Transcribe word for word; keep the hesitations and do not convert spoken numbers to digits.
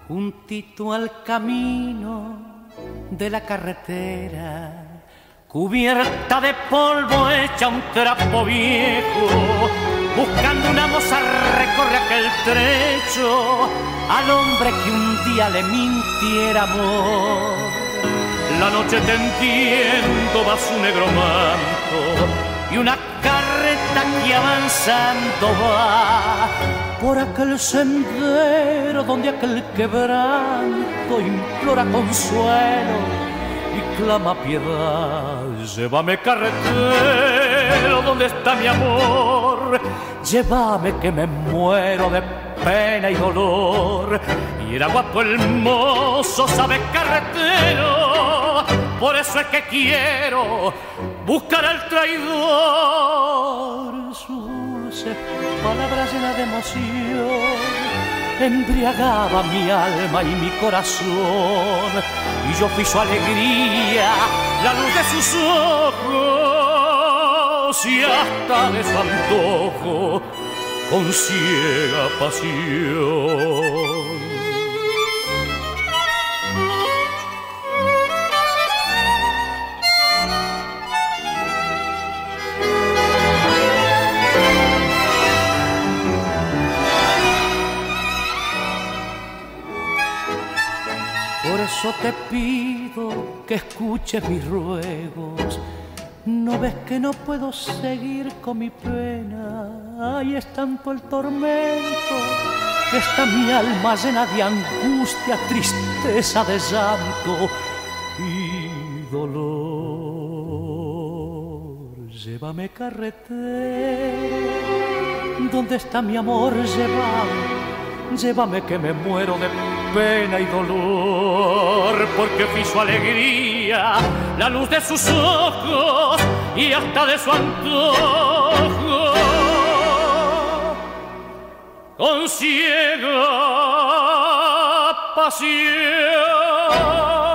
juntito al camino de la carretera, cubierta de polvo, hecha un trapo viejo, buscando una moza recorre aquel trecho al hombre que un día le mintiera amor. La noche tendiendo va su negro manto y una carreta que avanzando va por aquel sendero donde aquel quebranto implora consuelo y clama piedad. Llévame, carretero, ¿dónde está mi amor? Llévame que me muero de pena y dolor. Y era guapo el mozo, ¿sabe, carretero? Por eso es que quiero buscar al traidor. Sus palabras llenas de emoción embriagaba mi alma y mi corazón, y yo fui su alegría, la luz de sus ojos y hasta de su antojo con ciega pasión. Por eso te pido que escuches mis ruegos. ¿No ves que no puedo seguir con mi pena? Ay, es tanto el tormento que está mi alma llena de angustia, tristeza, de llanto y dolor. Llévame, carretero, ¿dónde está mi amor? Llévame. Llévame que me muero de pena y dolor, porque fui su alegría, la luz de sus ojos y hasta de su antojo con ciega pasión.